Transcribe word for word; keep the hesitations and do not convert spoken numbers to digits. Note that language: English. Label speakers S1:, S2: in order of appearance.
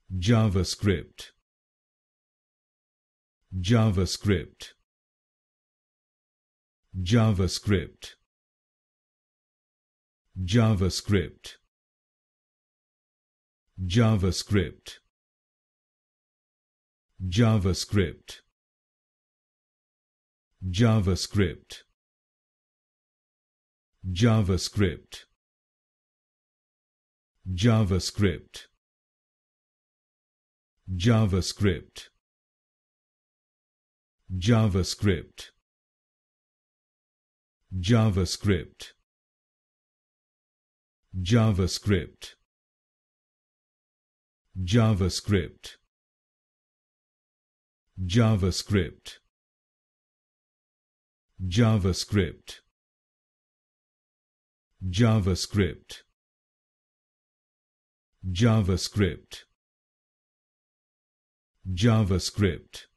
S1: JavaScript, JavaScript, JavaScript, JavaScript, JavaScript, JavaScript, JavaScript, JavaScript, JavaScript, JavaScript, JavaScript, JavaScript, JavaScript, JavaScript, JavaScript, JavaScript, JavaScript, JavaScript, JavaScript,